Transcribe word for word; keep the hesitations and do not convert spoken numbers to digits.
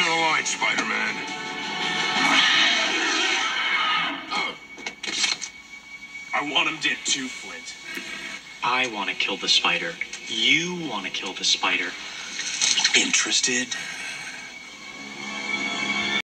of the line, Spider-Man. I want him dead too, Flint. I want to kill the spider. You want to kill the spider. Interested?